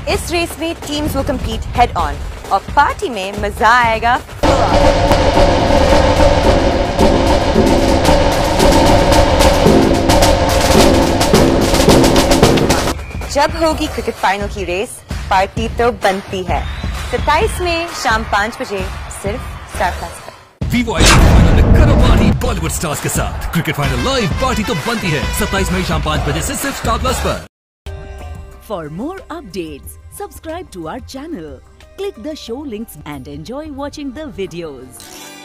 इस रेस में teams will compete head on और पार्टी में मजा आएगा। जब होगी क्रिकेट फाइनल की रेस, पार्टी तो बनती है। 27 में शाम 5 बजे सिर्फ स्टार प्लस पर। Vivo IPL फाइनल में करो पार्टी बॉलीवुड स्टार्स के साथ। क्रिकेट फाइनल लाइव पार्टी तो बनती है 27 मई शाम 5 बजे से सिर्फ स्टार प्लस पर। For more updates, subscribe to our channel, click the show links and enjoy watching the videos.